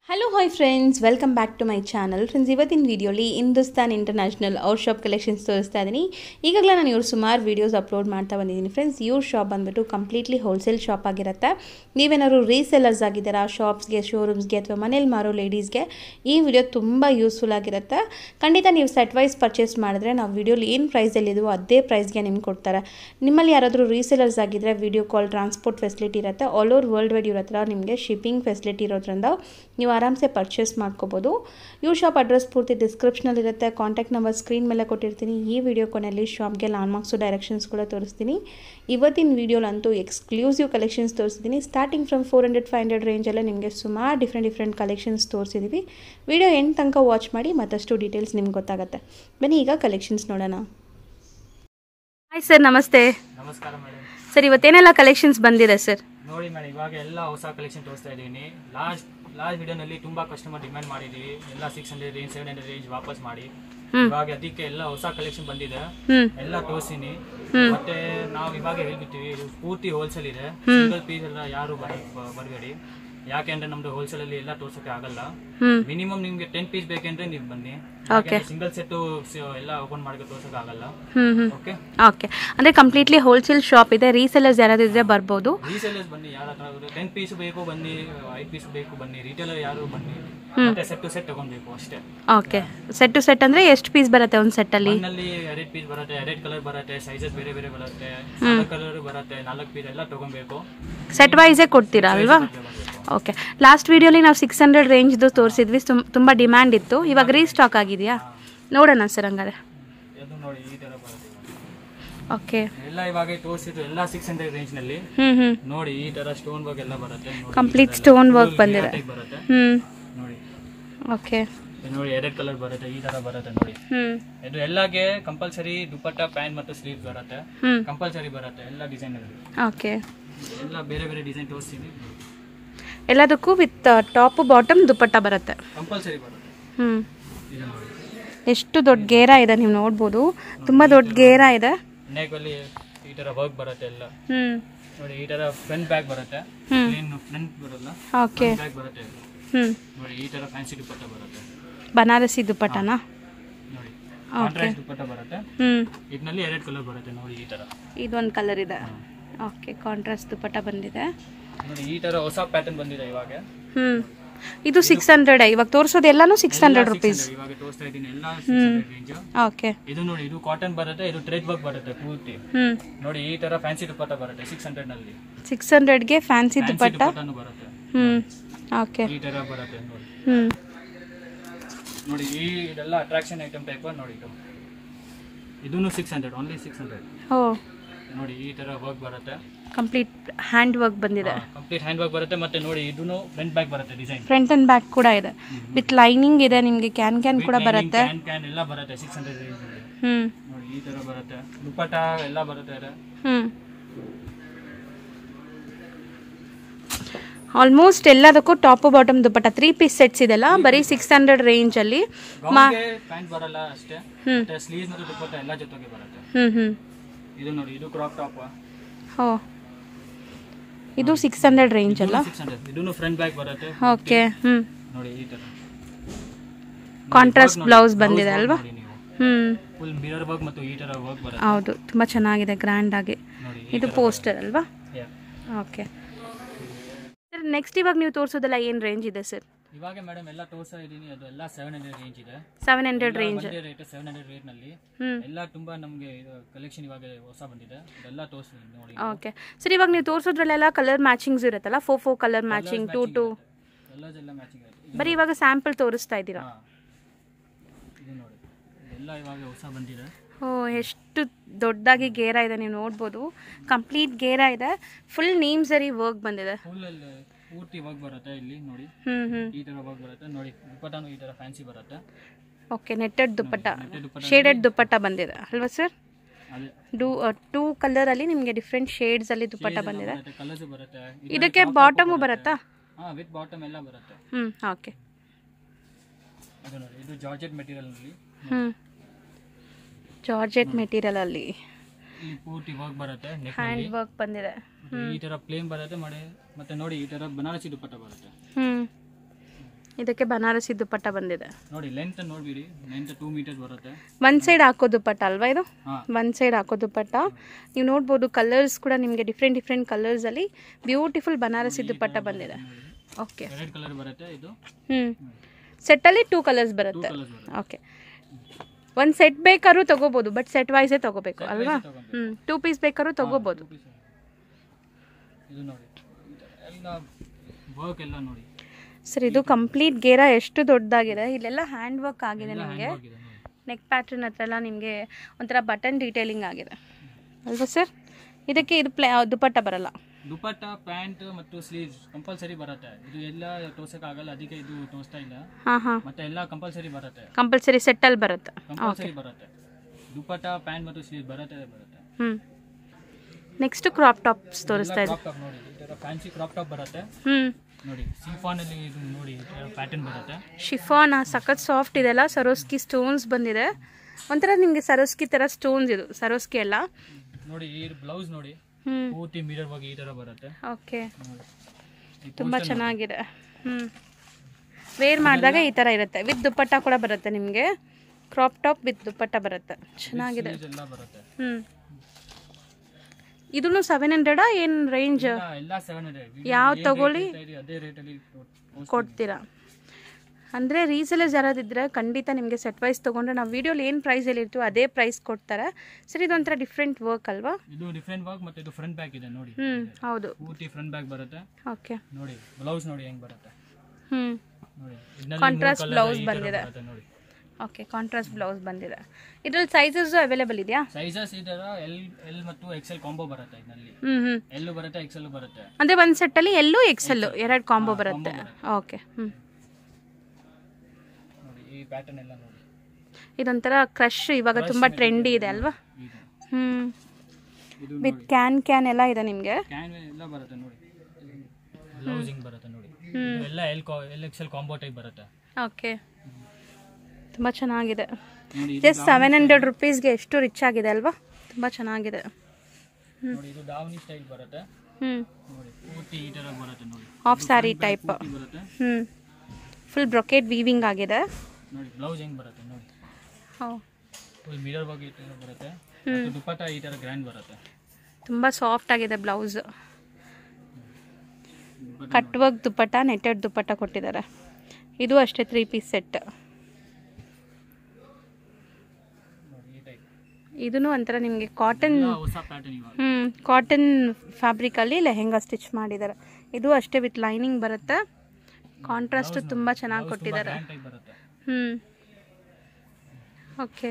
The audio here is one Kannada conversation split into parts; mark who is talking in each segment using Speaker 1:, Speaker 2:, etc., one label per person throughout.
Speaker 1: Hello, hi friends, welcome back to my channel. Friends, ಇವತ್ತಿನ ವಿಡಿಯೋಲಿ ಹಿಂದೂಸ್ತಾನ್ ಇಂಟರ್ನ್ಯಾಷನಲ್ ಅವ್ರ ಶಾಪ್ ಕಲೆಕ್ಷನ್ಸ್ ತೋರಿಸ್ತಾ ಇದ್ದೀನಿ. ಈಗಾಗಲೇ ನಾನು ಇವ್ರ ಸುಮಾರು ವೀಡಿಯೋಸ್ ಅಪ್ಲೋಡ್ ಮಾಡ್ತಾ ಬಂದಿದ್ದೀನಿ. ಫ್ರೆಂಡ್ಸ್, ಇವ್ರ ಶಾಪ್ ಬಂದ್ಬಿಟ್ಟು ಕಂಪ್ಲೀಟ್ಲಿ ಹೋಲ್ಸೇಲ್ ಶಾಪ್ ಆಗಿರುತ್ತೆ. ನೀವೇನಾದ್ರು ರೀಸೆಲ್ಲರ್ಸ್ ಆಗಿದ್ದೀರಾ ಶಾಪ್ಸ್ಗೆ, ಶೋರೂಮ್ಸ್ಗೆ ಅಥವಾ ಮನೇಲಿ ಮಾರೋ ಲೇಡೀಸ್ಗೆ ಈ ವಿಡಿಯೋ ತುಂಬ ಯೂಸ್ಫುಲ್ ಆಗಿರುತ್ತೆ. ಖಂಡಿತ ನೀವು ಸೆಟ್ ವೈಸ್ ಪರ್ಚೇಸ್ ಮಾಡಿದ್ರೆ ನಾವು ವಿಡಿಯೋಲಿ ಏನು ಪ್ರೈಸಲ್ಲಿದೆಯೋ ಅದೇ ಪ್ರೈಸ್ಗೆ ನಿಮ್ಗೆ ಕೊಡ್ತಾರೆ. ನಿಮ್ಮಲ್ಲಿ ಯಾರಾದರೂ ರೀಸೆಲ್ಲರ್ಸ್ ಆಗಿದ್ದರೆ ವಿಡಿಯೋ ಕಾಲ್, ಟ್ರಾನ್ಸ್ಪೋರ್ಟ್ ಫೆಸಿಲಿಟಿ ಇರುತ್ತೆ. ಆಲ್ ಓವರ್ ವರ್ಲ್ಡ್ ವೈಡ್ ಇವ್ರ ಹತ್ರ ನಿಮಗೆ ಶಿಪ್ಪಿಂಗ್ ಫೆಸಿಲಿಟಿ ಇರೋದ್ರಿಂದ ನೀವು ಆರಾಮ್ಸೆ ಪರ್ಚೇಸ್ ಮಾಡ್ಕೋಬೋದು. ಇವ್ರ ಶಾಪ್ ಅಡ್ರೆಸ್ ಪೂರ್ತಿ ಡಿಸ್ಕ್ರಿಪ್ಷನಲ್ಲಿ ಇರುತ್ತೆ. ಕಾಂಟ್ಯಾಕ್ಟ್ ನಂಬರ್ ಸ್ಕ್ರೀನ್ ಮೇಲೆ ಕೊಟ್ಟಿರ್ತೀನಿ. ಈ ವಿಡಿಯೋ ಕೊನೆಯಲ್ಲಿ ಶಾಪ್ಗೆ ಲ್ಯಾಂಡ್ಮಾರ್ಕ್ಸು, ಡೈರೆಕ್ಷನ್ಸ್ ಕೂಡ ತೋರಿಸ್ತೀನಿ. ಇವತ್ತಿನ ವಿಡಿಯೋಲಂತೂ ಎಕ್ಸ್ಕ್ಲೂಸಿವ್ ಕಲೆಕ್ಷನ್ಸ್ ತೋರಿಸ್ತೀನಿ. ಸ್ಟಾರ್ಟಿಂಗ್ ಫ್ರಮ್ 400-500 ರೇಂಜಲ್ಲೇ ನಿಮಗೆ ಸುಮಾರು ಡಿಫ್ರೆಂಟ್ ಕಲೆಕ್ಷನ್ಸ್ ತೋರಿಸಿದ್ದೀವಿ. ವಿಡಿಯೋ ಎಂಡ್ ತನಕ ವಾಚ್ ಮಾಡಿ ಮತ್ತಷ್ಟು ಡೀಟೇಲ್ಸ್ ನಿಮ್ಗೆ ಗೊತ್ತಾಗುತ್ತೆ. ಬನ್ನಿ ಈಗ ಕಲೆಕ್ಷನ್ಸ್ ನೋಡೋಣ. ಹಾಯ್ ಸರ್, ನಮಸ್ತೆ.
Speaker 2: ನಮಸ್ಕಾರ ಮೇಡಮ್.
Speaker 1: ಸರ್, ಇವತ್ತೇನೆಲ್ಲ ಕಲೆಕ್ಷನ್ಸ್ ಬಂದಿದೆ ಸರ್?
Speaker 2: ನೋಡಿ ಮೇಡಮ್, ಇವಾಗ ಎಲ್ಲ ಹೊಸ ಕಲೆಕ್ಷನ್ ತೋರಿಸ್ತಾ ಇದ್ದೀನಿ. ಲಾಸ್ಟ್ ವಿಡಿಯೋನಲ್ಲಿ ತುಂಬಾ ಕಸ್ಟಮರ್ ಡಿಮ್ಯಾಂಡ್ ಮಾಡಿದೀವಿ. ಎಲ್ಲ 600 ರೇಂಜ್, 700 ರೇಂಜ್ ವಾಪಸ್ ಮಾಡಿ ಇವಾಗ ಅದಕ್ಕೆ ಎಲ್ಲ ಹೊಸ ಕಲೆಕ್ಷನ್ ಬಂದಿದೆ. ಎಲ್ಲ ತೋರಿಸ್ತೀನಿ. ಮತ್ತೆ ನಾವು ಇವಾಗ ಹೇಳ್ಬಿಡ್ತೀವಿ, ಪೂರ್ತಿ ಹೋಲ್ಸೇಲ್ ಇದೆ. ಸಿಂಗಲ್ ಪೀಸ್ ಎಲ್ಲ ಯಾರು ಬರಬೇಡಿ. ಯಾಕೆಂದ್ರೆ ನಮ್ದು ಹೋಲ್ಸೇಲ್ ಅಲ್ಲಿ ಎಲ್ಲ ತೋರ್ಸಕ್ಕೆ ಆಗಲ್ಲ. ಮಿನಿಮಮ್ ನಿಮ್ಗೆ 10 ಪೀಸ್ ಬೇಕಂದ್ರೆ ನೀವು ಬನ್ನಿ. ಸಿಂಗಲ್ ಸೆಟ್ ಎಲ್ಲ ಓಪನ್ ಮಾಡಕ್ಕೆ ತೋರ್ಸಕ್ಕೆ ಆಗಲ್ಲ. ಓಕೆ
Speaker 1: ಓಕೆ, ಅಂದ್ರೆ ಕಂಪ್ಲೀಟ್ಲಿ ಹೋಲ್ಸೇಲ್ ಶಾಪ್ ಇದೆ. ರೀಸೆಲ್ಲರ್ಸ್ ಯಾರಾದ್ರೂ ಇದ್ರೆ ಬರ್ಬೋದು.
Speaker 2: ರೀಸೆಲ್ಲರ್ಸ್ ಬನ್ನಿ, ಯಾರ ಹತ್ರ 10 ಪೀಸ್ ಬೇಕು ಬನ್ನಿ, 5 ಪೀಸ್ ಬೇಕು ಬನ್ನಿ. ರಿಟೇಲರ್ ಯಾರು ಬನ್ನಿ, ಮತ್ತೆ ಸೆಟ್ ಟು ಸೆಟ್ ತಗೊಂಡ್ಬೇಕು ಅಷ್ಟೇ.
Speaker 1: ಓಕೆ, ಸೆಟ್ ಟು ಸೆಟ್ ಅಂದ್ರೆ ಎಷ್ಟು ಪೀಸ್ ಬರುತ್ತೆ ಒಂದು ಸೆಟ್ ಅಲ್ಲಿ?
Speaker 2: ಒಂದಲ್ಲಿ 2 ಪೀಸ್ ಬರುತ್ತೆ, 2 ಕಲರ್ ಬರುತ್ತೆ, ಸೈಜಸ್ ಬೇರೆ ಬೇರೆ ಬರುತ್ತೆ, 4 ಕಲರ್ ಬರುತ್ತೆ, 4 ಪೀಸ್ ಎಲ್ಲ ತಗೊಬೇಕು.
Speaker 1: ಸೆಟ್ ವೈಸೇ ಕೊಡ್ತೀರಾ ಅಲ್ವಾ? ಓಕೆ, ಲಾಸ್ಟ್ ವಿಡಿಯೋಲಿ ನಾವು 600 ರೇಂಜ್ದು ತೋರಿಸಿದ್ವಿ. ತುಂಬ ಡಿಮ್ಯಾಂಡ್ ಇತ್ತು. ಇವಾಗ ರೀಸ್ಟಾಕ್ ಆಗಿದೆಯಾ? ನೋಡೋಣ ಸರ್ ಹಂಗಾರೆ.
Speaker 2: ನೋಡಿ ಈ ತರ ಬರುತ್ತೆ.
Speaker 1: ಓಕೆ,
Speaker 2: ಎಲ್ಲ ಇವಾಗ ತೋರಿಸಿದ್ದು ಎಲ್ಲ 600 ರೇಂಜ್ ನಲ್ಲಿ. ನೋಡಿ ಈ ತರ ಸ್ಟೋನ್ ವರ್ಕ್ ಎಲ್ಲ ಬರುತ್ತೆ.
Speaker 1: ಕಂಪ್ಲೀಟ್ ಸ್ಟೋನ್ ವರ್ಕ್ ಬಂದಿದೆ.
Speaker 2: ನೋಡಿ
Speaker 1: ಓಕೆ,
Speaker 2: ನೋಡಿ 2 ಕಲರ್ ಬರುತ್ತೆ, ಈ ತರ ಬರುತ್ತೆ. ನೋಡಿ ಇದು ಎಲ್ಲಾಗೆ ಕಂಪಲ್ಸರಿ ದುಪಟ್ಟ, ಪ್ಯಾಂಟ್ ಮತ್ತು ಸ್ಲೀವ್ ಬರುತ್ತೆ. ಕಂಪಲ್ಸರಿ ಬರುತ್ತೆ ಎಲ್ಲ ಡಿಸೈನ್ ಅಲ್ಲಿ.
Speaker 1: ಓಕೆ,
Speaker 2: ಎಲ್ಲ ಬೇರೆ ಬೇರೆ ಡಿಸೈನ್ ತೋರಿಸ್ತೀನಿ.
Speaker 1: ಎಲ್ಲದಕ್ಕೂ ವಿತ್ ಟಾಪ್ ಬಾಟಮ್ ದುಪಟ್ಟ ಬರುತ್ತೆ,
Speaker 2: ಕಂಪಲ್ಸರಿ ಬರುತ್ತೆ.
Speaker 1: ಎಷ್ಟು ದೊಡ್ಡ ಗೇರ ಇದೆ ನೀವು ನೋಡ್ಬೋದು. ತುಂಬಾ ದೊಡ್ಡ ಗೇರ ಇದೆ.
Speaker 2: ನೆಕ್ ಅಲ್ಲಿ ಈ ತರ ವರ್ಕ್ ಬರುತ್ತೆ ಎಲ್ಲ. ನೋಡಿ ಈ ತರ ಫ್ರಂಟ್ ಬ್ಯಾಗ್ ಬರುತ್ತೆ, ಪ್ಲೇನ್ ಫ್ರಂಟ್ ಬರಲ್ಲ.
Speaker 1: ಓಕೆ,
Speaker 2: ಬ್ಯಾಗ್ ಬರುತ್ತೆ. ನೋಡಿ ಈ ತರ ಫ್ಯಾನ್ಸಿ ದುಪಟ್ಟ ಬರುತ್ತೆ,
Speaker 1: ಬನಾರಸಿ ದುಪಟ್ಟನಾ?
Speaker 2: ನೋಡಿ ಕಾಂಟ್ರಾಸ್ಟ್ ದುಪಟ್ಟ ಬರುತ್ತೆ. ಇದರಲ್ಲಿ 2 ಕಲರ್ ಬರುತ್ತೆ. ನೋಡಿ ಈ ತರ
Speaker 1: ಇದೊಂದು ಕಲರ್ ಇದೆ. ಓಕೆ, ಕಾಂಟ್ರಾಸ್ಟ್ ದುಪಟ್ಟ ಬಂದಿದೆ.
Speaker 2: ನೋಡಿ ಈ ತರ ಹೊಸ ಪ್ಯಾಟರ್ನ್ ಬಂದಿದೆ ಇವಾಗ.
Speaker 1: ಇದು 600. ಇವಾಗ ತೋರಿಸೋದು ಎಲ್ಲಾನು 600 rupees.
Speaker 2: ಇವಾಗ ತೋರಿಸ್ತಾ ಇದ್ದೀನಿ ಎಲ್ಲ 600 ರೇಂಜ್.
Speaker 1: ಓಕೆ,
Speaker 2: ಇದು ನೋಡಿ, ಇದು ಕಾಟನ್ ಬರುತ್ತೆ, ಇದು ಥ್ರೆಡ್ ವರ್ಕ್ ಬರುತ್ತೆ ಪೂರ್ತಿ. ನೋಡಿ ಈ ತರ ಫ್ಯಾನ್ಸಿ ದುಪಟ್ಟ ಬರುತ್ತೆ 600 ನಲ್ಲಿ. 600
Speaker 1: ಗೆ ಫ್ಯಾನ್ಸಿ ದುಪಟ್ಟ
Speaker 2: ಬರುತ್ತೆ.
Speaker 1: ಓಕೆ,
Speaker 2: ಈ ತರ ಬರುತ್ತೆ. ನೋಡಿ ನೋಡಿ ಇದೆಲ್ಲ ಅಟ್ರಾಕ್ಷನ್ ಐಟಮ್ ಟೈಪ್. ನೋಡಿ ಇದೂನು 600, ಓನ್ಲಿ 600.
Speaker 1: ಓ,
Speaker 2: ನೋಡಿ ಈ ತರ ವರ್ಕ್ ಬರುತ್ತೆ.
Speaker 1: ಕಂಪ್ಲೀಟ್ ಹ್ಯಾಂಡ್ ವರ್ಕ್ ಬಂದಿದೆ.
Speaker 2: ಕಂಪ್ಲೀಟ್ ಹ್ಯಾಂಡ್ ವರ್ಕ್ ಬರುತ್ತೆ. ಮತ್ತೆ ನೋಡಿ ಇದೂನು ಫ್ರಂಟ್ ಬ್ಯಾಕ್ ಬರುತ್ತೆ ಡಿಸೈನ್.
Speaker 1: ಫ್ರಂಟ್ ಅಂಡ್ ಬ್ಯಾಕ್ ಕೂಡ ಇದೆ. ವಿತ್ ಲೈನಿಂಗ್ ಇದೆ. ನಿಮಗೆ ಕ್ಯಾನ್ ಕೂಡ ಬರುತ್ತೆ.
Speaker 2: ಕ್ಯಾನ್ ಎಲ್ಲ ಬರುತ್ತೆ 600 ರೇಂಜ್ ಅಲ್ಲಿ. ನೋಡಿ ಈ ತರ ಬರುತ್ತೆ. ದುಪಟ್ಟ ಎಲ್ಲ ಬರುತ್ತೆ.
Speaker 1: ಆಲ್ಮೋಸ್ಟ್ ಎಲ್ಲದಕ್ಕೂ top bottom dupatta 3 piece sets ಇದೆಲ್ಲ ಬರೀ 600 ರೇಂಜ್ ಅಲ್ಲಿ.
Speaker 2: ಪ್ಯಾಂಟ್ ಬರಲ್ಲ ಅಷ್ಟೇ, ಮತ್ತೆ ಸ್ಲೀವ್ಸ್ ಮತ್ತು ದುಪಟ್ಟ ಎಲ್ಲ ಜೊತೆಗೆ ಬರುತ್ತೆ. ಇದು ನೋಡಿ, ಇದು ಕ್ರಾಪ್ ಟಾಪ್.
Speaker 1: ಓ, ಇದು 600 ರೇಂಜ್ ಅಲ್ಲ?
Speaker 2: 600. ಇದೂನು ಫ್ರಂಟ್ ಬ್ಯಾಕ್ ಬರುತ್ತೆ.
Speaker 1: ಓಕೆ,
Speaker 2: ನೋಡಿ ಈ ತರ
Speaker 1: ಕಾಂಟ್ರಾಸ್ಟ್ ಬ್ಲೌಸ್ ಬಂದಿದೆ ಅಲ್ವಾ?
Speaker 2: ಫುಲ್ ಮಿರರ್ ವರ್ಕ್ ಮತ್ತು ಈ ತರ ವರ್ಕ್ ಬರುತ್ತೆ.
Speaker 1: ಹೌದು, ತುಂಬಾ ಚೆನ್ನಾಗಿದೆ, ಗ್ರ್ಯಾಂಡ್ ಆಗಿ. ಇದು ಪೋಸ್ಟರ್ ಅಲ್ವಾ? ಓಕೆ ಸರ್, ನೆಕ್ಸ್ಟ್ ಇವಾಗ ನೀವು ತೋರಿಸೋದೆಲ್ಲ ಏನು ರೇಂಜ್ ಇದೆ ಸರ್?
Speaker 2: ಇವಾಗ ಮೇಡಮ್ ಎಲ್ಲ ತೋರಿಸ್ತಾ ಇದ್ದೀನಿ, ಅದು ಎಲ್ಲ 700 ರೇಂಜ್ ಇದೆ. 700 ರೇಂಜ್ ರೇಟ್, 700 ರೇಟ್ ನಲ್ಲಿ ಎಲ್ಲ ತುಂಬಾ ನಮಗೆ ಕಲೆಕ್ಷನ್ ಇವಾಗ ಹೊಸ ಬಂದಿದೆ. ಇದೆಲ್ಲ ತೋರಿಸ್ತೀನಿ ನೋಡಿ. ಓಕೆ
Speaker 1: ಸರ್, ಇವಾಗ ನೀವು ತೋರಿಸೋದ್ರಲ್ಲೆಲ್ಲ ಕಲರ್ ಮ್ಯಾಚಿಂಗ್ಸ್ ಇರುತ್ತಲ್ಲ? 4 ಕಲರ್ ಮ್ಯಾಚಿಂಗ್, 2
Speaker 2: ಎಲ್ಲ ಮ್ಯಾಚಿಂಗ್ ಆಗುತ್ತೆ.
Speaker 1: ಬರೀ ಇವಾಗ ಸ್ಯಾಂಪಲ್ ತೋರಿಸ್ತಾ ಇದ್ದೀರಾ?
Speaker 2: ಇದು ನೋಡಿ, ಎಲ್ಲ ಇವಾಗ ಹೊಸ ಬಂದಿದೆ.
Speaker 1: ಓ, ಎಷ್ಟು ದೊಡ್ಡದಾಗಿ ಗೇರ ಇದೆ ನೀವು ನೋಡ್ಬೋದು. ಕಂಪ್ಲೀಟ್ ಗೇರ ಇದೆ. ಫುಲ್ ನೀಮ್ ಸರಿ ವರ್ಕ್ ಬಂದಿದೆ.
Speaker 2: ಫುಲ್ ಪೂರ್ತಿ ವರ್ಕ್ ಬರುತ್ತೆ ಇಲ್ಲಿ. ನೋಡಿ ಈ ತರ ವರ್ಕ್ ಬರುತ್ತೆ. ನೋಡಿ ದುಪಟ್ಟಾನು ಈ ತರ ಫ್ಯಾನ್ಸಿ ಬರುತ್ತೆ.
Speaker 1: Okay, netted dupatta, shaded dupatta ಬಂದಿದೆ ಅಲ್ವಾ ಸರ್? 2 ಕಲರ್ ಅಲ್ಲಿ ನಿಮಗೆ ಡಿಫ್ರೆಂಟ್ ಶೇಡ್ಸ್ ಅಲ್ಲಿ ದುಪಟ್ಟ ಬಂದಿದೆ. ಇದಕ್ಕೆ ಬಾಟಮ್ ಬರುತ್ತಾ?
Speaker 2: ವಿತ್ ಬಾಟಮ್ ಎಲ್ಲ ಬರುತ್ತೆ.
Speaker 1: ಓಕೆ,
Speaker 2: ಇದು ಜಾರ್ಜೆಟ್ ಮೆಟೀರಿಯಲ್ ನಲ್ಲಿ.
Speaker 1: ಜಾರ್ಜೆಟ್ ಮೆಟೀರಿಯಲ್ ಅಲ್ಲಿ
Speaker 2: ಪೂರ್ತಿ ವರ್ಕ್ ಬರುತ್ತೆ.
Speaker 1: ಹ್ಯಾಂಡ್ ವರ್ಕ್ ಬಂದಿದೆ.
Speaker 2: ಈ ತರ ಪ್ಲೇನ್ ಬರುತ್ತೆ. ಮತ್ತೆ ನೋಡಿ ಈ ತರ ಬನಾರಸಿ ದುಪಟ್ಟ ಬರುತ್ತೆ.
Speaker 1: ಇದಕ್ಕೆ ಬನಾರಸಿ ದುಪ್ಪಟ್ಟ ಬಂದಿದೆ
Speaker 2: ನೋಡಿ. ಲೆಂತ್ ನೋಡ್ಬಿಡಿ, ಲೆಂತ್ 2 ಮೀಟರ್ ಬರುತ್ತೆ.
Speaker 1: ಒನ್ ಸೈಡ್ ಹಾಕೋ ದುಪ್ಪಟ್ಟ ಅಲ್ವಾ ಇದು? ಒನ್ ಸೈಡ್ ಹಾಕೋ ದುಪ್ಪಟ್ಟ. ನೀವು ನೋಡ್ಬೋದು ಕಲರ್ಸ್ ಕೂಡ ನಿಮಗೆ ಡಿಫ್ರೆಂಟ್ ಕಲರ್ಸಲ್ಲಿ ಬ್ಯೂಟಿಫುಲ್ ಬನಾರಸಿ ದುಪ್ಪಟ್ಟ ಬಂದಿದೆ. ಓಕೆ,
Speaker 2: ರೆಡ್ ಕಲರ್ ಬರುತ್ತೆ ಇದು.
Speaker 1: ಸೆಟ್ಟಲ್ಲಿ 2 ಕಲರ್ಸ್ ಬರುತ್ತೆ. ಓಕೆ, ಒಂದು ಸೆಟ್ ಬೇಕಾದ್ರೂ ತೊಗೋಬೋದು, ಬಟ್ ಸೆಟ್ ವೈಸೇ ತೊಗೋಬೇಕು ಅಲ್ವಾ? 2 ಪೀಸ್ ಬೇಕಾದ್ರೂ ತೊಗೋಬೋದು.
Speaker 2: ಇದು ನೋಡಿ, ಎಲ್ಲ ವರ್ಕ್ ಎಲ್ಲ ನೋಡಿ
Speaker 1: ಸರ್. ಇದು ಕಂಪ್ಲೀಟ್ ಗೇರ ಎಷ್ಟು ದೊಡ್ಡದಾಗಿದೆ. ಇಲ್ಲೆಲ್ಲ ಹ್ಯಾಂಡ್ ವರ್ಕ್ ಆಗಿದೆ ನಿಮಗೆ. ನೆಕ್ ಪ್ಯಾಟ್ರನ್ ಹತ್ರ ಎಲ್ಲ ನಿಮಗೆ ಒಂಥರ ಬಟನ್ ಡೀಟೇಲಿಂಗ್ ಆಗಿದೆ ಅಲ್ವಾ ಸರ್? ಇದಕ್ಕೆ ಇದು ದುಪ್ಪಟ್ಟ ಬರಲ್ಲ.
Speaker 2: ದುಪ್ಪಟ್ಟ, ಪ್ಯಾಂಟ್ ಮತ್ತು ಸ್ಲೀವ್ಸ್ ಕಂಪಲ್ಸರಿ ಬರುತ್ತೆ. ಇದು ಎಲ್ಲ ತೋರ್ಸಕ್ಕಾಗಲ್ಲ, ಅದಕ್ಕೆ ಇದು ತೋರಿಸ್ತಾ ಇಲ್ಲ. ಮತ್ತೆ ಎಲ್ಲ ಕಂಪಲ್ಸರಿ ಬರುತ್ತೆ.
Speaker 1: ಕಂಪಲ್ಸರಿ ಸೆಟ್ಟಲ್ಲಿ ಬರುತ್ತೆ.
Speaker 2: ಕಂಪಲ್ಸರಿ ಬರುತ್ತೆ. ದುಪ್ಪಟ್ಟ, ಪ್ಯಾಂಟ್ ಮತ್ತು ಸ್ಲೀವ್ಸ್ ಬರುತ್ತೆ.
Speaker 1: ನೆಕ್ಸ್ಟ್ ಕ್ರಾಪ್ ಟಾಪ್ಸ್ ತೋರಿಸ್ತಾ ಇದೆ.
Speaker 2: ಕ್ರಾಪ್ ಟಾಪ್ ನೋಡಿ, ಈ ತರ ಫ್ಯಾನ್ಸಿ ಕ್ರಾಪ್ ಟಾಪ್ ಬರುತ್ತೆ. ನೋಡಿ, ಶಿಫಾನ್ ಅಲ್ಲಿ ಇದು ನೋಡಿ ಪ್ಯಾಟರ್ನ್ ಬರುತ್ತೆ.
Speaker 1: ಶಿಫಾನ್ ಸಖತ್ ಸಾಫ್ಟ್ ಇದೆಲ್ಲ. ಸರೋಸ್ಕಿ ಸ್ಟೋನ್ಸ್ ಬಂದಿದೆ. ಒಂಥರ ನಿಮಗೆ ಸರೋಸ್ಕಿ ತರ ಸ್ಟೋನ್ಸ್ ಇದು ಸರೋಸ್ಕಿ ಎಲ್ಲ.
Speaker 2: ನೋಡಿ ಈ ಬ್ಲೌಸ್ ನೋಡಿ, ಪೂರ್ತಿ ಮಿರರ್ ಬಗ್ಗೆ ಈ ತರ ಬರುತ್ತೆ.
Speaker 1: ಓಕೆ, ತುಂಬಾ ಚೆನ್ನಾಗಿದೆ. ವೇರ್ ಮಾಡಿದಾಗ ಈ ತರ ಇರುತ್ತೆ. ವಿತ್ ದುಪ್ಪಟ್ಟ ಕೂಡ ಬರುತ್ತೆ ನಿಮಗೆ. ಕ್ರಾಪ್ ಟಾಪ್ ವಿತ್ ದುಪ್ಪಟ್ಟ ಬರುತ್ತೆ. ಚೆನ್ನಾಗಿದೆ. ಇದನ್ನು 700 ಏನು ರೇಂಜ್? ಯಾವ ತಗೊಳ್ಳಿ ಕೊಡ್ತೀರಾ ಅಂದರೆ ರೀಸೇಲರ್ಸ್ ಯಾರಾದಿದ್ರೆ ಖಂಡಿತ ನಿಮಗೆ ಸೆಟ್ ವೈಸ್ ತೊಗೊಂಡ್ರೆ ನಾವು ವಿಡಿಯೋಲಿ ಏನು ಪ್ರೈಸಲ್ಲಿ ಇರ್ತೀವೋ ಅದೇ ಪ್ರೈಸ್ ಕೊಡ್ತಾರೆ. ಸರ್, ಇದೊಂಥರ ಡಿಫ್ರೆಂಟ್ ವರ್ಕ್ ಅಲ್ವಾ?
Speaker 2: ಇದು ಡಿಫ್ರೆಂಟ್ ವರ್ಕ್. ಮತ್ತೆ ಇದು ಫ್ರಂಟ್ ಬ್ಯಾಕ್ ಇದೆ ನೋಡಿ.
Speaker 1: ಹೌದು,
Speaker 2: ಪೂರ್ತಿ ಫ್ರಂಟ್ ಬ್ಯಾಕ್ ಬರುತ್ತೆ.
Speaker 1: ಓಕೆ,
Speaker 2: ನೋಡಿ ಬ್ಲೌಸ್ ನೋಡಿ ಹೆಂಗ್ ಬರುತ್ತೆ. ನೋಡಿ,
Speaker 1: ಕಾಂಟ್ರಾಸ್ಟ್ ಬ್ಲೌಸ್ ಬಂದಿದೆ. ನೋಡಿ, ಓಕೆ, ಕಾಂಟ್ರಾಸ್ಟ್ ಬ್ಲೌಸ್ ಬಂದಿದೆ. ಇದರಲ್ಲಿ ಸೈಜಸ್ ಅವೈಲೇಬಲ್ ಇದೆಯಾ?
Speaker 2: ಸೈಜಸ್ ಇದರ ಎಲ್ ಮತ್ತು ಎಕ್ಸೆಲ್ ಕಾಂಬೋ ಬರುತ್ತೆ. ಇದರಲ್ಲಿ ಎಲ್ ಬರುತ್ತೆ, ಎಕ್ಸೆಲ್ ಬರುತ್ತೆ.
Speaker 1: ಅಂದ್ರೆ ಒಂದು ಸೆಟ್ ಅಲ್ಲಿ ಎಲ್ಲೂ ಎಕ್ಸೆಲ್ ಎರಡು ಕಾಂಬೋ ಬರುತ್ತೆ. ಓಕೆ,
Speaker 2: ನೋಡಿ ಈ ಪ್ಯಾಟರ್ನ್ ಎಲ್ಲ ನೋಡಿ.
Speaker 1: ಇದೊಂಥರ ಕ್ರಶ್ ಇವಾಗ ತುಂಬಾ ಟ್ರೆಂಡಿ ಇದೆ ಅಲ್ವಾ? ವಿತ್ ಕ್ಯಾನ್ ಎಲ್ಲ ಇದೆ ನಿಮಗೆ.
Speaker 2: ಕ್ಯಾನ್ ಎಲ್ಲ ಬರುತ್ತೆ ನೋಡಿ. ಬ್ಲೌಸಿಂಗ್ ಬರುತ್ತೆ ನೋಡಿ. ಎಲ್ಲ ಎಲ್ ಎಕ್ಸೆಲ್ ಕಾಂಬೋ ಟೈಪ್ ಬರುತ್ತೆ.
Speaker 1: ಓಕೆ, ತುಂಬ ಚೆನ್ನಾಗಿದೆ. ಜಸ್ಟ್ 700 ರುಪೀಸ್ಗೆ ಎಷ್ಟು ರಿಚ್ ಆಗಿದೆ ಅಲ್ವಾ? ತುಂಬ ಚೆನ್ನಾಗಿದೆ.
Speaker 2: ನೋಡಿ, ಇದು ದಾವಣಿ ಸ್ಟೈಲ್ ಬರುತ್ತೆ. ನೋಡಿ, ಪೂರ್ತಿ ಈ ತರ ಬರುತ್ತೆ ನೋಡಿ.
Speaker 1: ಹಾಫ್ ಸ್ಯಾರಿ ಟೈಪ್
Speaker 2: ಬರುತ್ತೆ.
Speaker 1: ಫುಲ್ ಬ್ರೊಕೇಟ್ ವೀವಿಂಗ್ ಆಗಿದೆ.
Speaker 2: ನೋಡಿ ಬ್ಲೌಸ್ ಹೆಂಗ್ ಬರುತ್ತೆ ನೋಡಿ. ಫುಲ್ ಮಿರರ್ ವರ್ಕ್ ಈ ತರ ಬರುತ್ತೆ. ಮತ್ತು ದುಪ್ಪಟ್ಟ ಈ ತರ ಗ್ರ್ಯಾಂಡ್ ಬರುತ್ತೆ.
Speaker 1: ತುಂಬ ಸಾಫ್ಟ್ ಆಗಿದೆ blouse. Cut work dupatta, netted dupatta ಕೊಟ್ಟಿದ್ದಾರೆ. ಇದು ಅಷ್ಟೇ 3 ಪೀಸ್ ಸೆಟ್. ಇದೂ ಒಂಥರ ನಿಮಗೆ ಕಾಟನ್ ಕಾಟನ್ ಫ್ಯಾಬ್ರಿಕಲ್ಲಿ ಲೆಹೆಂಗಾ ಸ್ಟಿಚ್ ಮಾಡಿದ್ದಾರೆ. ಇದು ಅಷ್ಟೇ ವಿತ್ ಲೈನಿಂಗ್ ಬರುತ್ತೆ. ಕಾಂಟ್ರಾಸ್ಟ್ ತುಂಬ ಚೆನ್ನಾಗಿ ಕೊಟ್ಟಿದ್ದಾರೆ. ಓಕೆ,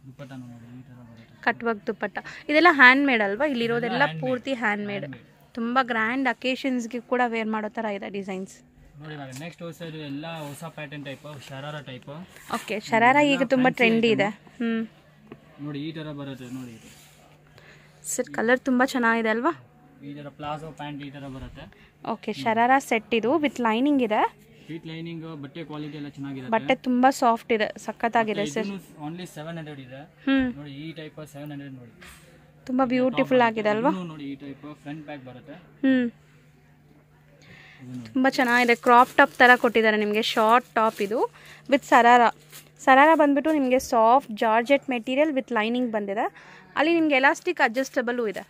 Speaker 1: ಕಟ್ ವರ್ಕ್ ದುಪ್ಪಟ್ಟ ಇದೆಲ್ಲ ಹ್ಯಾಂಡ್ ಮೇಡ್ ಅಲ್ವಾ? ಇಲ್ಲಿರೋದೆಲ್ಲ ಪೂರ್ತಿ ಹ್ಯಾಂಡ್ ಮೇಡ್. ತುಂಬ ಗ್ರ್ಯಾಂಡ್ ಅಕೇಶನ್ಸ್ಗೆ ಕೂಡ ವೇರ್ ಮಾಡೋ ಥರ ಇದೆ ಡಿಸೈನ್ಸ್.
Speaker 2: ನೆಕ್ಸ್ಟ್ ಎಲ್ಲ ಹೊಸ pattern type, sharara type.
Speaker 1: Okay, sharara ಈಗ ತುಂಬ ಟ್ರೆಂಡಿ ಇದೆ.
Speaker 2: ನೋಡಿ ಈ ತರ ಬರುತ್ತೆ ನೋಡಿ.
Speaker 1: ಸರ್, ಕಲರ್ ತುಂಬ ಚೆನ್ನಾಗಿದೆ ಅಲ್ವಾ?
Speaker 2: ಈ ತರ ಪ್ಲಾಜೋ ಪ್ಯಾಂಟ್ ಈ ತರ ಬರುತ್ತೆ.
Speaker 1: ಓಕೆ, ಶರಾರಾ ಸೆಟ್ ಇದು ವಿತ್ ಲೈನಿಂಗ್ ಇದೆ.
Speaker 2: ವಿತ್ ಲೈನಿಂಗ್, ಬಟ್ಟೆ ಕ್ವಾಲಿಟಿ ಎಲ್ಲ ಚೆನ್ನಾಗಿದೆ.
Speaker 1: ಬಟ್ಟೆ ತುಂಬಾ ಸಾಫ್ಟ್ ಇದೆ, ಸಖತ್ತಾಗಿದೆ ಸರ್.
Speaker 2: ಓನ್ಲಿ 700 ಇದೆ ನೋಡಿ. ಈ ಟೈಪ್ 700 ನೋಡಿ. ತುಂಬಾ
Speaker 1: ಬ್ಯೂಟಿಫುಲ್ ಆಗಿದೆ ಅಲ್ವಾ?
Speaker 2: ನೋಡಿ ಈ ಟೈಪ್ ಫ್ರಂಟ್ ಬ್ಯಾಕ್ ಬರುತ್ತೆ.
Speaker 1: ತುಂಬಾ ಚೆನ್ನಾಗಿದೆ. ಕ್ರಾಪ್ ಟಾಪ್ ತರ ಕೊಟ್ಟಿದ್ದಾರೆ ನಿಮಗೆ. ಶಾರ್ಟ್ ಟಾಪ್ ಇದು ವಿತ್ ಸರಾರಾ ಬಂದ್ಬಿಟ್ಟು ನಿಮಗೆ soft georgette material with lining ಬಂದಿದೆ. ಅಲ್ಲಿ ನಿಮಗೆ ಎಲಾಸ್ಟಿಕ್ ಅಡ್ಜಸ್ಟಬಲ್ ಇದೆ.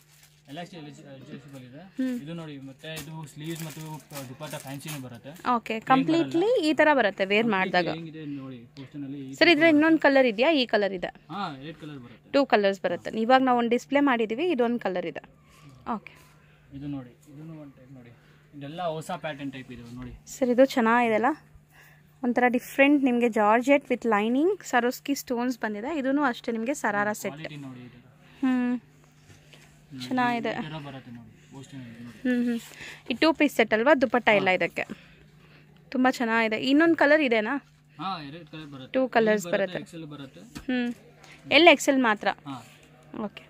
Speaker 2: ಇದು ನೋಡಿ, ಮತ್ತೆ ಇದು ಸ್ಲೀವ್ಸ್ ಮತ್ತು ದುಪ್ಪಟ್ಟ ಫ್ಯಾನ್ಸಿನೂ ಬರುತ್ತೆ.
Speaker 1: ಓಕೆ, ಕಂಪ್ಲೀಟ್ಲಿ ಈ ತರ ಬರುತ್ತೆ ವೇರ್ ಮಾಡಿದಾಗ. ಸರ್, ಇದ್ರೆ ಇನ್ನೊಂದು ಕಲರ್ ಇದೆಯಾ? ಈ ಕಲರ್ ಇದೆ. 2 ಕಲರ್ಸ್ ಬರುತ್ತೆ. ಇವಾಗ ನಾವು ಒಂದು ಡಿಸ್ಪ್ಲೇ ಮಾಡಿದೀವಿ. ಇದೊಂದು ಕಲರ್ ಇದೆ. ಓಕೆ,
Speaker 2: ಇದು ನೋಡಿ, ಇದನ್ನು ಒಂದು ಟೈಪ್ ನೋಡಿ. ಇದೆಲ್ಲ ಹೊಸ ಪ್ಯಾಟರ್ನ್ ಟೈಪ್ ಇದೆ ನೋಡಿ.
Speaker 1: ಸರ್, ಇದು ಚೆನ್ನಾಗಿದೆಲ್ಲ. ಒಂಥರ ಡಿಫ್ರೆಂಟ್ ನಿಮಗೆ georgette with lining Swarovski stones ಬಂದಿದೆ. ಇದೂ ಅಷ್ಟೇ ನಿಮಗೆ ಸರಾರಾ ಸೆಟ್. ಚೆನ್ನಾಗಿದೆ. ಈ 2 ಪೀಸ್ ಸೆಟ್ ಅಲ್ವಾ? ದುಪ್ಪಟ್ಟ ಇಲ್ಲ ಇದಕ್ಕೆ. ತುಂಬ ಚೆನ್ನಾಗಿದೆ. ಇನ್ನೊಂದು ಕಲರ್ ಇದೆನಾ? 2 ಕಲರ್ಸ್ ಬರುತ್ತೆ. ಎಲ್ ಎಕ್ಸೆಲ್ ಮಾತ್ರ. ಓಕೆ,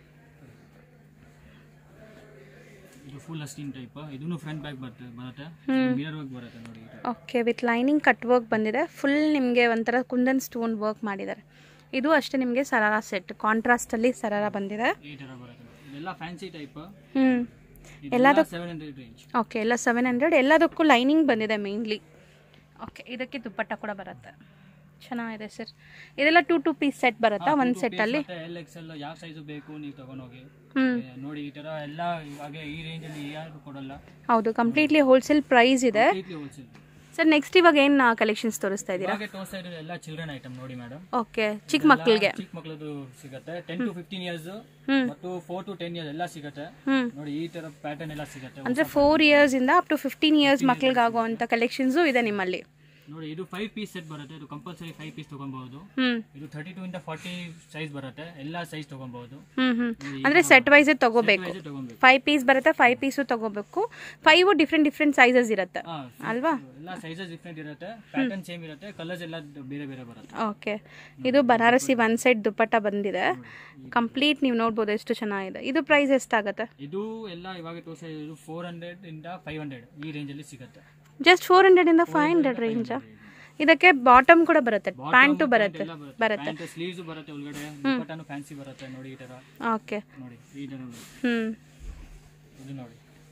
Speaker 2: ಇದು ಫುಲ್ ಅಸ್ಟಿನ್ ಟೈಪ್. ಇದನ್ನು ಫ್ರಂಟ್ ಬ್ಯಾಕ್ ಬರುತ್ತೆ. ಮಿರರ್ ವರ್ಕ್ ಬರುತ್ತೆ ನೋಡಿ.
Speaker 1: Okay, with lining cut work ಬಂದಿದೆ. ಫುಲ್ ನಿಮಗೆ ಒಂಥರ ಕುಂದನ್ ಸ್ಟೋನ್ ವರ್ಕ್ ಮಾಡಿದ್ದಾರೆ. ಇದು ಅಷ್ಟೇ ನಿಮಗೆ ಸರಾರಾ ಸೆಟ್. ಕಾಂಟ್ರಾಸ್ಟ್ ಅಲ್ಲಿ ಸರಾರಾ ಬಂದಿದೆ.
Speaker 2: ಈ ತರ ಬರುತ್ತೆ. ಇದೆಲ್ಲ ಫ್ಯಾನ್ಸಿ ಟೈಪ್.
Speaker 1: ಎಲ್ಲದಕ್ಕೂ
Speaker 2: 700 ರೇಂಜ್.
Speaker 1: ಓಕೆ, ಎಲ್ಲ 700. ಎಲ್ಲದಕ್ಕೂ ಲೈನಿಂಗ್ ಬಂದಿದೆ ಮೇನ್ಲಿ. ಓಕೆ, ಇದಕ್ಕೆ ದುಪ್ಪಟ್ಟ ಕೂಡ ಬರುತ್ತೆ. ಚೆನ್ನಾಗಿದೆ ಸರ್. ಇದೆಲ್ಲ 2 ಪೀಸ್ ಸೆಟ್ ಬರುತ್ತಾ ಒಂದು ಸೆಟ್ಟಲ್ಲಿ?
Speaker 2: ಎಲ್ ಎಕ್ಸೆಲ್ ಯಾವ ಸೈಜು ಬೇಕು ನೀವು ತಗೊಂಡೋಗಿ ನೋಡಿ. ಈ ಥರ ಎಲ್ಲ ಇವಾಗ ಈ ರೇಂಜಲ್ಲಿ ಯಾರು ಕೊಡಲ್ಲ.
Speaker 1: ಹೌದು, ಕಂಪ್ಲೀಟ್ಲಿ ಹೋಲ್ಸೇಲ್ ಪ್ರೈಸ್ ಇದೆ ಸರ್. ನೆಕ್ಸ್ಟ್ ಇವಾಗ ಏನು ಕಲೆಕ್ಷನ್ಸ್ ತೋರಿಸ್ತಾ ಇದ್ದೀರಾ?
Speaker 2: ತೋರಿಸ್ತಾ ಇರೋದು ಎಲ್ಲ ಚಿಲ್ಡ್ರನ್ ಐಟಮ್ ನೋಡಿ ಮೇಡಮ್.
Speaker 1: ಓಕೆ, ಚಿಕ್ಕ ಮಕ್ಕಳಿಗೆ,
Speaker 2: ಚಿಕ್ಕ ಮಕ್ಕಳದು ಸಿಗುತ್ತೆ. 10 to 15 ಇಯರ್ಸ್ ಮತ್ತು 4 to 10 ಇಯರ್ಸ್ ಎಲ್ಲ ಸಿಗುತ್ತೆ ನೋಡಿ. ಈ ತರ ಪ್ಯಾಟರ್ನ್ ಎಲ್ಲ ಸಿಗುತ್ತೆ.
Speaker 1: ಅಂದ್ರೆ 4 ಇಯರ್ಸ್ ಇಂದ ಅಪ್ ಟು 15 ಇಯರ್ಸ್ ಮಕ್ಕಳಿಗೆ ಆಗುವಂತ ಕಲೆಕ್ಷನ್ಸ್ ಇದೆ ನಿಮ್ಮಲ್ಲಿ
Speaker 2: ನೋಡಿ. ಇದು 5 ಪೀಸ್ ಸೆಟ್ ಬರುತ್ತೆ. ಇದು ಕಂಪಲ್ಸರಿ 5 ಪೀಸ್ ತಗೊಬಹುದು. ಇದು 32 ಇಂದ 40 ಸೈಜ್ ಬರುತ್ತೆ. ಎಲ್ಲ ಸೈಜ್ ತಗೊಬಹುದು.
Speaker 1: ಅಂದ್ರೆ ಸೆಟ್ ವೈಸ್ ತಗೋಬೇಕು. 5 ಪೀಸ್ ಬರುತ್ತೆ, 5 ಪೀಸು ತಗೋಬೇಕು. 5 ಡಿಫ್ರೆಂಟ್ ಸೈಜಸ್ ಇರುತ್ತೆ ಅಲ್ವಾ?
Speaker 2: ಎಲ್ಲ ಸೈಜಸ್ ಡಿಫ್ರೆಂಟ್ ಇರುತ್ತೆ, ಪ್ಯಾಟರ್ನ್ ಸೇಮ್ ಇರುತ್ತೆ, ಕಲರ್ಸ್ ಎಲ್ಲ ಬೇರೆ ಬೇರೆ ಬರುತ್ತೆ.
Speaker 1: ಓಕೆ, ಇದು ಬನಾರಸಿ ಒನ್ ಸೈಡ್ ದುಪ್ಪಟ್ಟ ಬಂದಿದೆ ಕಂಪ್ಲೀಟ್. ನೀವು ನೋಡ್ಬೋದು ಎಷ್ಟು ಚೆನ್ನಾಗಿದೆ. ಇದು ಪ್ರೈಸ್ ಎಷ್ಟಾಗುತ್ತೆ?
Speaker 2: ಇದು ಎಲ್ಲ ಇವಾಗ ತೋರಿಸ್ತಾ ಇರೋದು 400 ಇಂದ 500 ಈ ರೇಂಜ್ ಅಲ್ಲಿ ಸಿಗುತ್ತೆ.
Speaker 1: ಜಸ್ಟ್ 400 ಇಂದ 500 ರೇಂಜ್. ಇದಕ್ಕೆ ಬಾಟಮ್ ಕೂಡ ಬರುತ್ತೆ, ಪ್ಯಾಂಟು ಬರುತ್ತೆ.
Speaker 2: ಸ್ಲೀವ್ಸ್ ಬರುತ್ತೆ ಒಳಗಡೆ, ದುಪ್ಪಟ್ಟನು ಫ್ಯಾನ್ಸಿ ಬರುತ್ತೆ ನೋಡಿ ಈ ತರ.
Speaker 1: ಓಕೆ
Speaker 2: ನೋಡಿ ಈ ತರ ನೋಡಿ. ಇದು ನೋಡಿ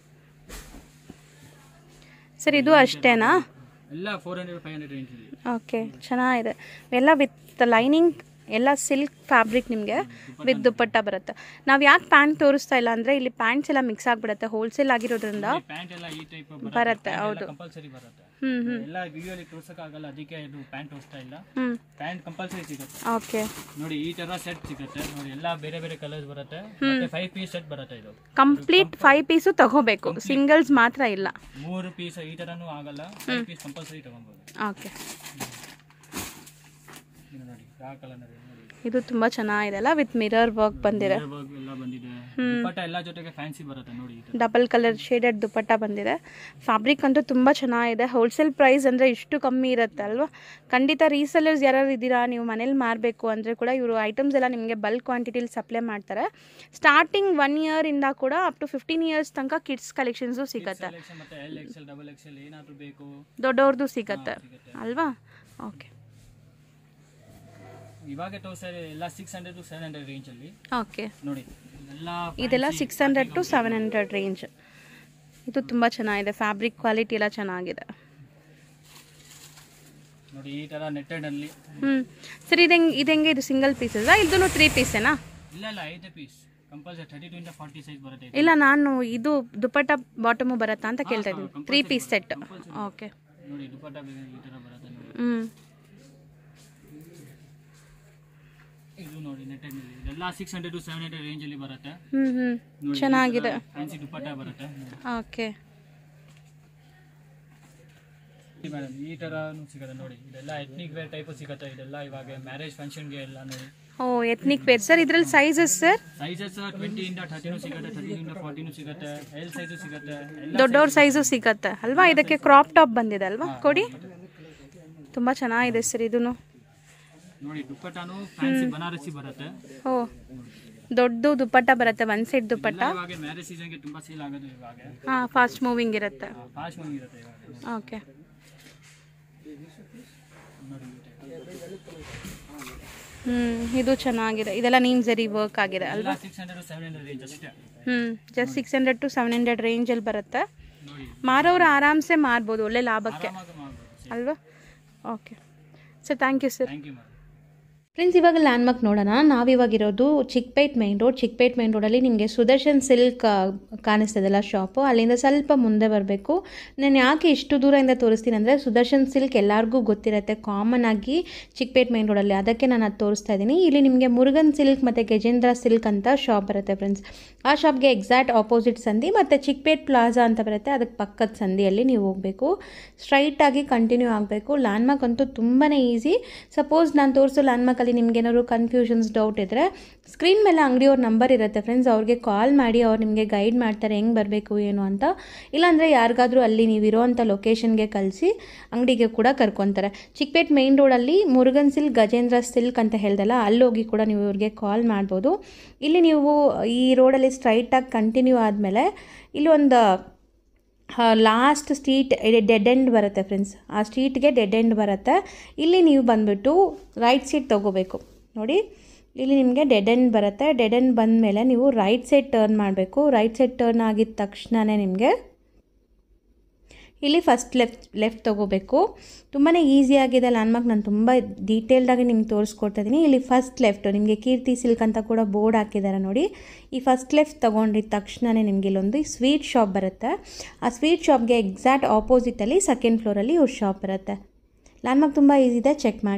Speaker 1: ಸರ್, ಇದು ಅಷ್ಟೇನಾ?
Speaker 2: ಎಲ್ಲ 400 500 ರೇಂಜ್ ಅಲ್ಲಿ.
Speaker 1: ಓಕೆ, ಚೆನ್ನಾಗಿದೆ. ಎಲ್ಲ ವಿತ್ ಲೈನಿಂಗ್, ಎಲ್ಲ ಸಿಲ್ಕ್ ಫ್ಯಾಬ್ರಿಕ್ ನಿಮಗೆ ವಿತ್ ದುಪ್ಪಟ್ಟ ಬರುತ್ತೆ. ನಾವು ಯಾಕೆ ಪ್ಯಾಂಟ್ ತೋರಿಸ್ತಾ ಇಲ್ಲ ಅಂದರೆ ಇಲ್ಲಿ ಪ್ಯಾಂಟ್ಸ್ ಎಲ್ಲ ಮಿಕ್ಸ್ ಆಗಿಬಿಡುತ್ತೆ, ಹೋಲ್ಸೇಲ್ ಆಗಿರೋದ್ರಿಂದ ಬರುತ್ತೆ. ಹೌದು,
Speaker 2: ಎಲ್ಲ ವಿಡಿಯೋಲಿ ತೋರಿಸಕ್ಕಾಗಲ್ಲ, ಅದಕ್ಕೆ ಇದು ಪ್ಯಾಂಟ್ ತೋರಿಸ್ತಾ ಇಲ್ಲ. ಪ್ಯಾಂಟ್ ಕಂಪಲ್ಸರಿ ಸಿಗುತ್ತೆ.
Speaker 1: ಓಕೆ
Speaker 2: ನೋಡಿ ಈ ತರ ಸೆಟ್ ಸಿಗುತ್ತೆ ನೋಡಿ. ಎಲ್ಲ ಬೇರೆ ಬೇರೆ ಕಲರ್ಸ್ ಬರುತ್ತೆ. ಮತ್ತೆ 5 ಪೀಸ್ ಸೆಟ್ ಬರುತ್ತೆ. ಇದು
Speaker 1: ಕಂಪ್ಲೀಟ್ 5 ಪೀಸು ತಗೋಬೇಕು, ಸಿಂಗಲ್ಸ್ ಮಾತ್ರ ಇಲ್ಲ.
Speaker 2: 3 ಪೀಸ್ ಈ ತರನೂ ಆಗಲ್ಲ, 5 ಪೀಸ್ ಕಂಪಲ್ಸರಿ ತಗೊಬಹುದು.
Speaker 1: ಓಕೆ,
Speaker 2: ನೋಡಿ ಯಾವ ಕಲರ್ ನೋಡಿ.
Speaker 1: ಇದು ತುಂಬಾ ಚೆನ್ನಾಗಿದೆ ಅಲ್ಲ, ವಿತ್ ಮಿರರ್ ವರ್ಕ್ ಬಂದಿದೆ.
Speaker 2: ದುಪ್ಪಟ್ಟ ಎಲ್ಲ ಜೊತೆಗೆ ಫ್ಯಾನ್ಸಿ ಬರುತ್ತೆ ನೋಡಿ.
Speaker 1: ಡಬಲ್ ಕಲರ್ ಶೇಡೆಡ್ ದುಪ್ಪಟ್ಟ ಬಂದಿದೆ. ಫ್ಯಾಬ್ರಿಕ್ ಅಂತೂ ತುಂಬ ಚೆನ್ನಾಗಿದೆ. ಹೋಲ್ಸೇಲ್ ಪ್ರೈಸ್ ಅಂದರೆ ಇಷ್ಟು ಕಮ್ಮಿ ಇರುತ್ತೆ ಅಲ್ವಾ? ಖಂಡಿತ ರೀಸೆಲ್ಲರ್ಸ್ ಯಾರು ಇದ್ದೀರಾ, ನೀವು ಮನೇಲಿ ಮಾರಬೇಕು ಅಂದರೆ ಕೂಡ ಇವರು ಐಟಮ್ಸ್ ಎಲ್ಲ ನಿಮಗೆ ಬಲ್ಕ್ ಕ್ವಾಂಟಿಟಿಲಿ ಸಪ್ಲೈ ಮಾಡ್ತಾರೆ. ಸ್ಟಾರ್ಟಿಂಗ್ 1 ಇಯರ್ ಇಂದ ಕೂಡ ಅಪ್ ಟು 15 ಇಯರ್ಸ್ ತನಕ ಕಿಡ್ಸ್ ಕಲೆಕ್ಷನ್ಸು ಸಿಗುತ್ತೆ, ದೊಡ್ಡವ್ರದ್ದು ಸಿಗುತ್ತೆ ಅಲ್ವಾ? ಓಕೆ,
Speaker 2: ಇವಾಗ ತೋರಿಸ್ತಾ ಎಲ್ಲ 600 to 700 ರೇಂಜ್ ಅಲ್ಲಿ.
Speaker 1: ಓಕೆ
Speaker 2: ನೋಡಿ
Speaker 1: ಇದೆಲ್ಲ 600 to 700 ರೇಂಜ್. ಇದು ತುಂಬಾ ಚೆನ್ನಾಗಿದೆ, ಫ್ಯಾಬ್ರಿಕ್ ಕ್ವಾಲಿಟಿ ಎಲ್ಲ ಚೆನ್ನಾಗಿದೆ
Speaker 2: ನೋಡಿ. ಈ ತರ ನೆಟ್ಟೆಡ್ ಅಲ್ಲಿ.
Speaker 1: ಸರ್ ಇದೆಂಗೆ ಇದು ಸಿಂಗಲ್ ಪೀಸಸ್ ಇದನ್ನು 3 ಪೀಸೇನಾ?
Speaker 2: ಇಲ್ಲ 5 ಪೀಸ್ ಕಂಪಲ್ಸರಿ 32 ಇಂದ 40 ಸೈಜ್ ಬರುತ್ತೆ.
Speaker 1: ಇಲ್ಲ, ನಾನು ಇದು ದುಪ್ಪಟ್ಟ ಬಾಟಮು ಬರುತ್ತಾ ಅಂತ ಕೇಳ್ತಾ ಇದ್ದೀನಿ. 3 ಪೀಸ್ ಸೆಟ್. ಓಕೆ
Speaker 2: ನೋಡಿ ದುಪ್ಪಟ್ಟ ಈ ತರ ಬರುತ್ತೆ. ಇದು ನೋಡಿ ನೆಟ್ಟೆಡ್ ಅಲ್ಲಿ. ಇದೆಲ್ಲ 600 to 700 ರೇಂಜ್ ಅಲ್ಲಿ ಬರುತ್ತೆ.
Speaker 1: ಚೆನ್ನಾಗಿದೆ,
Speaker 2: ಫ್ಯಾನ್ಸಿ ದುಪ್ಪಟ್ಟ ಬರುತ್ತೆ.
Speaker 1: ಓಕೆ
Speaker 2: ಮೇಡಮ್, ಈ ತರನು ಸಿಗುತ್ತೆ ನೋಡಿ. ಇದೆಲ್ಲ ಎಥ್ನಿಕ್ ವೇರ್ ಟೈಪ್ ಸಿಗುತ್ತೆ. ಇದೆಲ್ಲ ಇವಾಗ ಮ್ಯಾರೇಜ್ ಫಂಕ್ಷನ್ ಗೆ ಎಲ್ಲ ನೋಡಿ.
Speaker 1: ಓ, ಎಥ್ನಿಕ್ ವೇರ್ ಸರ್. ಇದರಲ್ಲಿ ಸೈಜಸ್ ಸರ್?
Speaker 2: ಸೈಜಸ್ 20 ಇಂದ 30 ಸಿಗುತ್ತೆ, 30 ಇಂದ 40 ಸಿಗುತ್ತೆ, ಎಲ್ ಸೈಜ್ ಸಿಗುತ್ತೆ,
Speaker 1: ದೊಡ್ಡವ್ರ ಸೈಜು ಸಿಗುತ್ತೆ ಅಲ್ವಾ? ಇದಕ್ಕೆ ಕ್ರಾಪ್ ಟಾಪ್ ಬಂದಿದೆ ಅಲ್ವಾ? ಕೊಡಿ, ತುಂಬಾ ಚೆನ್ನಾಗಿದೆ ಸರ್. ಇದನ್ನು
Speaker 2: ನೋಡಿ ದುಪ್ಪಟ್ಟನು ಫ್ಯಾನ್ಸಿ ಬನಾರಸಿ ಬರುತ್ತೆ.
Speaker 1: ಓ, ದೊಡ್ಡ ದುಪ್ಪಟ್ಟ ಬರುತ್ತೆ, ಒನ್ ಸೈಡ್ ದುಪ್ಪಟ್ಟ.
Speaker 2: ಇವಾಗ ಮ್ಯಾರೇಜ್ ಸೀಸನ್ ಗೆ ತುಂಬಾ ಸೇಲ್ ಆಗೋದು ಇವಾಗ.
Speaker 1: ಫಾಸ್ಟ್ ಮೂವಿಂಗ್ ಇರುತ್ತೆ.
Speaker 2: ಫಾಸ್ಟ್ ಮೂವಿಂಗ್ ಇರುತ್ತೆ ಇವಾಗ.
Speaker 1: ಓಕೆ, ಇದು ಚೆನ್ನಾಗಿದೆ. ಇದೆಲ್ಲ ನೀಮ್ ಜರಿ ವರ್ಕ್ ಆಗಿದೆ ಅಲ್ವಾ?
Speaker 2: 600 to 700 ರೇಂಜ್ ಅಷ್ಟೇ.
Speaker 1: ಜಸ್ಟ್ 600 to 700 ರೇಂಜ್ ಅಲ್ಲಿ ಬರುತ್ತೆ. ಮಾರೋರು ಆರಾಮ್ಸೆ ಮಾರ್ಬೋದು, ಒಳ್ಳೆ ಲಾಭಕ್ಕೆ ಅಲ್ವಾ? Okay sir, thank you sir. Friends, ಇವಾಗ ಲ್ಯಾಂಡ್ಮಾರ್ಕ್ ನೋಡೋಣ. ನಾವಿವಾಗಿರೋದು Chickpet main road. Chickpet main ರೋಡಲ್ಲಿ ನಿಮಗೆ ಸುದರ್ಶನ್ ಸಿಲ್ಕ್ ಕಾಣಿಸ್ತದಲ್ಲ ಶಾಪು, ಅಲ್ಲಿಂದ ಸ್ವಲ್ಪ ಮುಂದೆ ಬರಬೇಕು. ನಾನು ಯಾಕೆ ಇಷ್ಟು ದೂರದಿಂದ ತೋರಿಸ್ತೀನಿ ಅಂದರೆ ಸುದರ್ಶನ್ ಸಿಲ್ಕ್ ಎಲ್ಲರಿಗೂ ಗೊತ್ತಿರುತ್ತೆ ಕಾಮನ್ ಆಗಿ ಚಿಕ್ಪೇಟ್ ಮೈನ್ ರೋಡಲ್ಲಿ, ಅದಕ್ಕೆ ನಾನು ಅದು ತೋರಿಸ್ತಾ ಇದ್ದೀನಿ. ಇಲ್ಲಿ ನಿಮಗೆ ಮುರುಗನ್ ಸಿಲ್ಕ್ ಮತ್ತು ಗಜೇಂದ್ರ ಸಿಲ್ಕ್ ಅಂತ ಶಾಪ್ ಬರುತ್ತೆ ಫ್ರೆಂಡ್ಸ್. ಆ ಶಾಪ್ಗೆ ಎಕ್ಸಾಕ್ಟ್ ಆಪೋಸಿಟ್ ಸಂದಿ ಮತ್ತು ಚಿಕ್ಪೇಟ್ ಪ್ಲಾಜಾ ಅಂತ ಬರುತ್ತೆ, ಅದಕ್ಕೆ ಪಕ್ಕದ ಸಂದಿಯಲ್ಲಿ ನೀವು ಹೋಗಬೇಕು. ಸ್ಟ್ರೈಟಾಗಿ ಕಂಟಿನ್ಯೂ ಆಗಬೇಕು. ಲ್ಯಾಂಡ್ಮಾರ್ಕ್ ಅಂತೂ ತುಂಬಾ ಈಸಿ. ಸಪೋಸ್ ನಾನು ತೋರಿಸೋ ಲ್ಯಾಂಡ್ಮಾರ್ಕ್ ನಿಮ್ಗೆ ಏನಾದ್ರು ಕನ್ಫ್ಯೂಷನ್ಸ್ ಡೌಟ್ ಇದ್ದರೆ ಸ್ಕ್ರೀನ್ ಮೇಲೆ ಅಂಗಡಿಯವ್ರ ನಂಬರ್ ಇರುತ್ತೆ ಫ್ರೆಂಡ್ಸ್, ಅವ್ರಿಗೆ ಕಾಲ್ ಮಾಡಿ ಅವ್ರು ನಿಮಗೆ ಗೈಡ್ ಮಾಡ್ತಾರೆ ಹೆಂಗೆ ಬರಬೇಕು ಏನು ಅಂತ. ಇಲ್ಲಾಂದರೆ ಯಾರಿಗಾದರೂ ಅಲ್ಲಿ ನೀವಿರೋವಂಥ ಲೊಕೇಶನ್ಗೆ ಕಳಿಸಿ ಅಂಗಡಿಗೆ ಕೂಡ ಕರ್ಕೊತಾರೆ. ಚಿಕ್ಪೇಟ್ ಮೈನ್ ರೋಡಲ್ಲಿ ಮುರುಗನ್ ಸಿಲ್ಕ್ ಗಜೇಂದ್ರ ಸಿಲ್ಕ್ ಅಂತ ಹೇಳ್ದಲ್ಲ, ಅಲ್ಲೋಗಿ ಕೂಡ ನೀವು ಇವ್ರಿಗೆ ಕಾಲ್ ಮಾಡ್ಬೋದು. ಇಲ್ಲಿ ನೀವು ಈ ರೋಡಲ್ಲಿ ಸ್ಟ್ರೈಟಾಗಿ ಕಂಟಿನ್ಯೂ ಆದಮೇಲೆ ಇಲ್ಲಿ ಒಂದು ಲಾಸ್ಟ್ ಸ್ಟ್ರೀಟ್ ಡೆಡ್ ಎಂಡ್ ಬರುತ್ತೆ ಫ್ರೆಂಡ್ಸ್. ಆ ಸ್ಟ್ರೀಟ್ಗೆ ಡೆಡ್ ಎಂಡ್ ಬರುತ್ತೆ. ಇಲ್ಲಿ ನೀವು ಬಂದುಬಿಟ್ಟು ರೈಟ್ ಸೈಡ್ ತೊಗೋಬೇಕು. ನೋಡಿ, ಇಲ್ಲಿ ನಿಮಗೆ ಡೆಡ್ ಎಂಡ್ ಬರುತ್ತೆ. ಡೆಡ್ ಎಂಡ್ ಬಂದಮೇಲೆ ನೀವು ರೈಟ್ ಸೈಡ್ ಟರ್ನ್ ಮಾಡಬೇಕು. ರೈಟ್ ಸೈಡ್ ಟರ್ನ್ ಆಗಿದ ತಕ್ಷಣವೇ ನಿಮಗೆ ಇಲ್ಲಿ ಫಸ್ಟ್ ಲೆಫ್ಟ್ ತೊಗೋಬೇಕು. ತುಂಬಾ ಈಸಿಯಾಗಿದೆ ಲ್ಯಾಂಡ್ಮಾರ್ಕ್, ನಾನು ತುಂಬ ಡೀಟೇಲ್ಡಾಗಿ ನಿಮ್ಗೆ ತೋರಿಸ್ಕೊಡ್ತಾ ಇದ್ದೀನಿ. ಇಲ್ಲಿ ಫಸ್ಟ್ ಲೆಫ್ಟು ನಿಮಗೆ ಕೀರ್ತಿ ಸಿಲ್ಕ್ ಅಂತ ಕೂಡ ಬೋರ್ಡ್ ಹಾಕಿದ್ದಾರೆ ನೋಡಿ. ಈ ಫಸ್ಟ್ ಲೆಫ್ಟ್ ತೊಗೊಂಡಿದ್ದ ತಕ್ಷಣವೇ ನಿಮಗೆ ಇಲ್ಲೊಂದು ಸ್ವೀಟ್ ಶಾಪ್ ಬರುತ್ತೆ. ಆ ಸ್ವೀಟ್ ಶಾಪ್ಗೆ ಎಕ್ಸಾಕ್ಟ್ ಆಪೋಸಿಟಲ್ಲಿ ಸೆಕೆಂಡ್ ಫ್ಲೋರಲ್ಲಿ ಇವ್ರ ಶಾಪ್ ಬರುತ್ತೆ. ಲ್ಯಾಂಡ್ಮಾರ್ಕ್ ತುಂಬ ಈಸಿ ಇದೆ, ಚೆಕ್ ಮಾಡಿ.